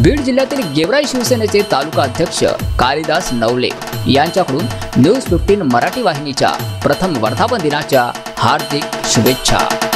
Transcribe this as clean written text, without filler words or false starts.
बीड जिल्ह्यातील गेवराई शिवसेनेचे तालुका अध्यक्ष कालिदास नवले यांच्याकडून न्यूज 15 मराठी वाहिनीच्या प्रथम वर्धापन दिनाच्या हार्दिक शुभेच्छा।